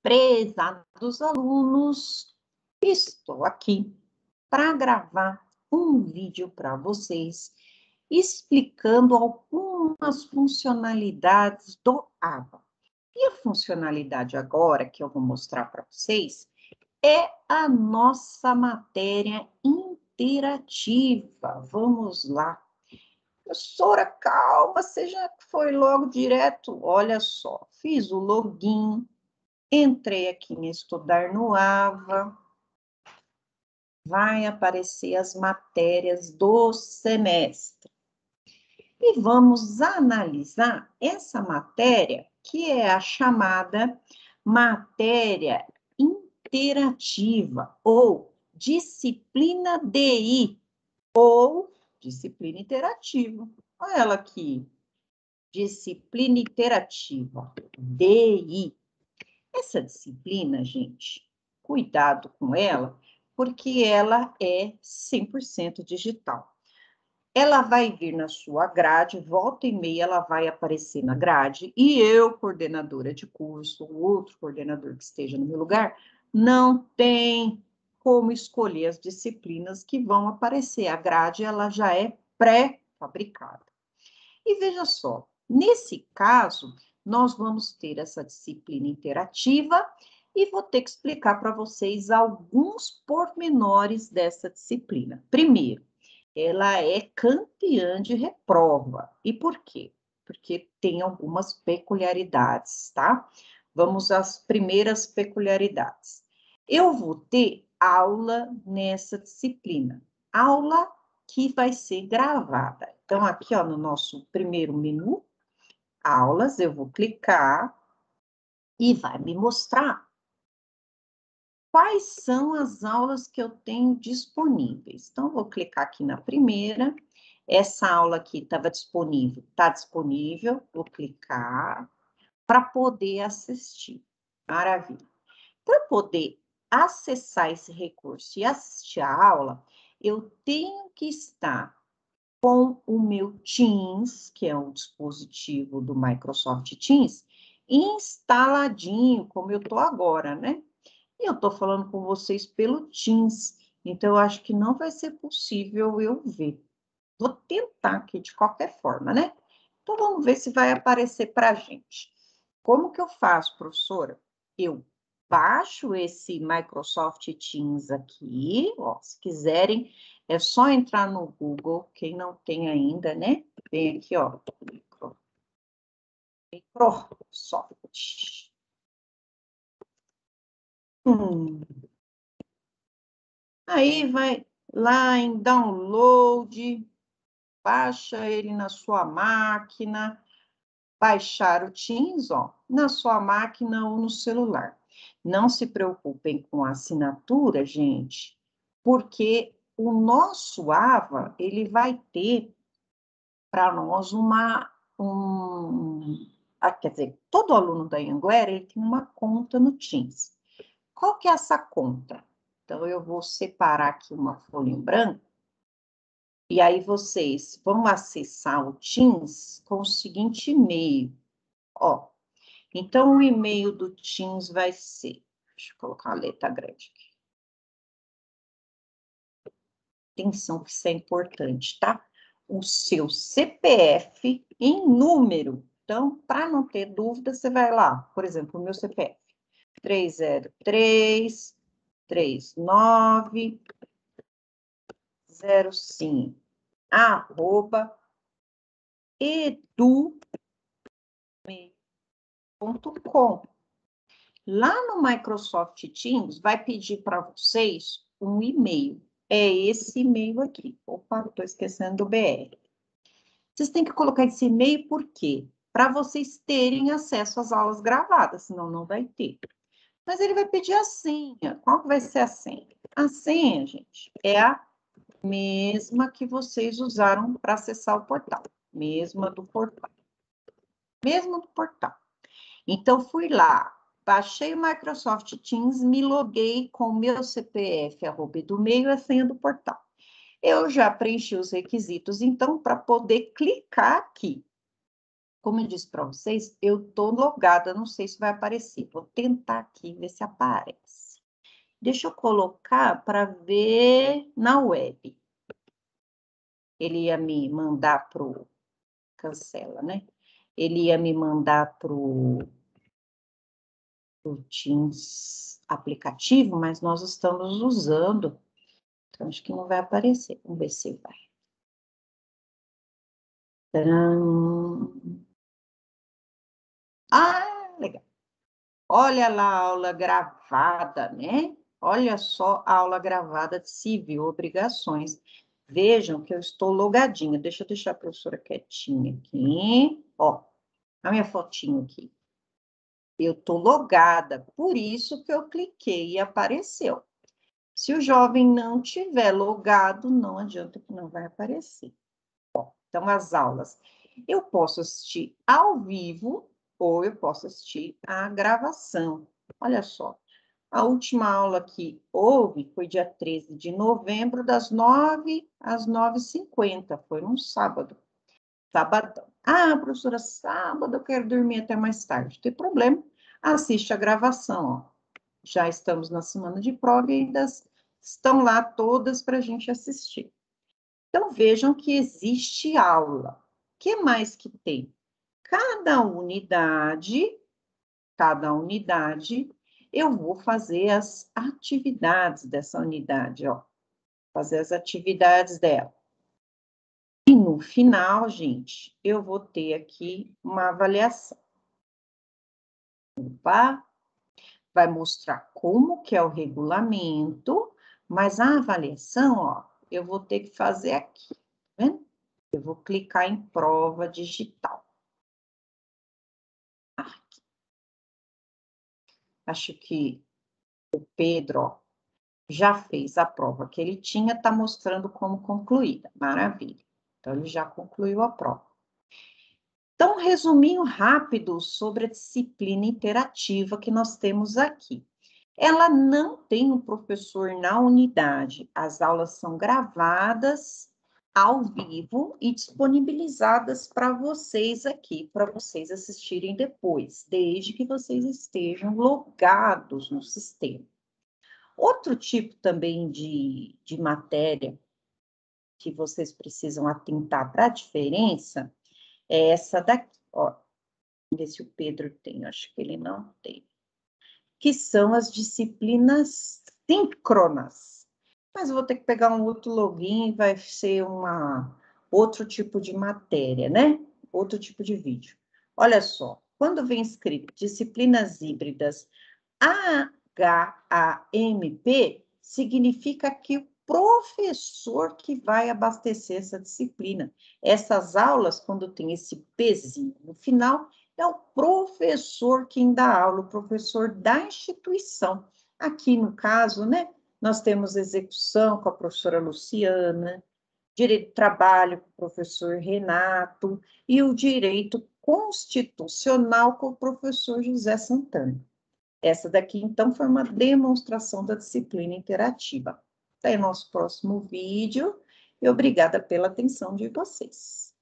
Prezados alunos, estou aqui para gravar um vídeo para vocês explicando algumas funcionalidades do AVA. E a funcionalidade agora que eu vou mostrar para vocês é a nossa matéria interativa. Vamos lá. Professora, calma, você já foi logo direto? Olha só, fiz o login. Entrei aqui em estudar no AVA, vai aparecer as matérias do semestre. E vamos analisar essa matéria, que é a chamada matéria interativa, ou disciplina DI, ou disciplina interativa. Olha ela aqui, disciplina interativa, DI. Essa disciplina, gente, cuidado com ela, porque ela é 100% digital. Ela vai vir na sua grade, volta e meia ela vai aparecer na grade, e eu, coordenadora de curso, ou outro coordenador que esteja no meu lugar, não tem como escolher as disciplinas que vão aparecer. A grade, ela já é pré-fabricada. E veja só, nesse caso, nós vamos ter essa disciplina interativa e vou ter que explicar para vocês alguns pormenores dessa disciplina. Primeiro, ela é campeã de reprova. E por quê? Porque tem algumas peculiaridades, tá? Vamos às primeiras peculiaridades. Eu vou ter aula nessa disciplina. Aula que vai ser gravada. Então, aqui, ó, no nosso primeiro menu, aulas, eu vou clicar e vai me mostrar quais são as aulas que eu tenho disponíveis. Então, vou clicar aqui na primeira. Essa aula aqui estava disponível, está disponível. Vou clicar para poder assistir. Maravilha. Para poder acessar esse recurso e assistir a aula, eu tenho que estar com o meu Teams, que é um dispositivo do Microsoft Teams, instaladinho, como eu estou agora, né? E eu estou falando com vocês pelo Teams, então eu acho que não vai ser possível eu ver. Vou tentar aqui de qualquer forma, né? Então vamos ver se vai aparecer para a gente. Como que eu faço, professora? Eu baixo esse Microsoft Teams aqui, ó, se quiserem, é só entrar no Google, quem não tem ainda, né? Vem aqui, ó, Microsoft. Aí vai lá em download, baixa ele na sua máquina, baixar o Teams, ó, na sua máquina ou no celular. Não se preocupem com a assinatura, gente, porque o nosso AVA, ele vai ter para nós quer dizer, todo aluno da Anhanguera, ele tem uma conta no Teams. Qual que é essa conta? Então, eu vou separar aqui uma folha em branco, e aí vocês vão acessar o Teams com o seguinte e-mail, ó. Então, o e-mail do Teams vai ser, deixa eu colocar uma letra grande aqui. Atenção que isso é importante, tá? O seu CPF em número. Então, para não ter dúvida, você vai lá, por exemplo, o meu CPF, 303-3905, @edu.com. Lá no Microsoft Teams, vai pedir para vocês um e-mail. É esse e-mail aqui. Opa, estou esquecendo do BR. Vocês têm que colocar esse e-mail por quê? Para vocês terem acesso às aulas gravadas, senão não vai ter. Mas ele vai pedir a senha. Qual que vai ser a senha? A senha, gente, é a mesma que vocês usaram para acessar o portal. Mesma do portal. Mesmo do portal. Então, fui lá, baixei o Microsoft Teams, me loguei com o meu CPF, do meio, a senha do portal. Eu já preenchi os requisitos, então, para poder clicar aqui. como eu disse para vocês, eu estou logada, não sei se vai aparecer. Vou tentar aqui ver se aparece. Deixa eu colocar para ver na web. Ele ia me mandar pro... Cancela, né? Ele ia me mandar pro Teams aplicativo, mas nós estamos usando. Então, acho que não vai aparecer. Vamos ver se vai. Tcharam. Ah, legal. Olha lá a aula gravada, né? Olha só a aula gravada de civil, obrigações. Vejam que eu estou logadinha. Deixa eu deixar a professora quietinha aqui. Ó, a minha fotinho aqui. Eu estou logada, por isso que eu cliquei e apareceu. Se o jovem não tiver logado, não adianta que não vai aparecer. Bom, então, as aulas. Eu posso assistir ao vivo ou eu posso assistir a gravação. Olha só, a última aula que houve foi dia 13 de novembro, das 9 às 9h50. Foi num sábado. Sabadão. Ah, professora, sábado eu quero dormir até mais tarde. Não tem problema. Assiste a gravação, ó. Já estamos na semana de prova e ainda estão lá todas para a gente assistir. Então, vejam que existe aula. O que mais que tem? Cada unidade, eu vou fazer as atividades dessa unidade, ó. Fazer as atividades dela. E no final, gente, eu vou ter aqui uma avaliação. Opa! Vai mostrar como que é o regulamento, mas a avaliação, ó, eu vou ter que fazer aqui, tá vendo? Eu vou clicar em prova digital. Aqui. Acho que o Pedro, ó, já fez a prova que ele tinha, tá mostrando como concluída. Maravilha. Então, ele já concluiu a prova. Então, um resuminho rápido sobre a disciplina interativa que nós temos aqui. Ela não tem um professor na unidade. As aulas são gravadas ao vivo e disponibilizadas para vocês aqui, para vocês assistirem depois, desde que vocês estejam logados no sistema. Outro tipo também de matéria que vocês precisam atentar para a diferença é essa daqui, ó. Vamos ver se o Pedro tem, acho que ele não tem. Que são as disciplinas síncronas. Mas eu vou ter que pegar um outro login, vai ser outro tipo de matéria, né? Outro tipo de vídeo. Olha só, quando vem escrito disciplinas híbridas HAMP, significa que o professor que vai abastecer essa disciplina. Essas aulas, quando tem esse Pzinho no final, é o professor quem dá aula, o professor da instituição. Aqui, no caso, né, nós temos execução com a professora Luciana, direito do trabalho com o professor Renato e o direito constitucional com o professor José Santana. Essa daqui, então, foi uma demonstração da disciplina interativa. Até o nosso próximo vídeo e obrigada pela atenção de vocês.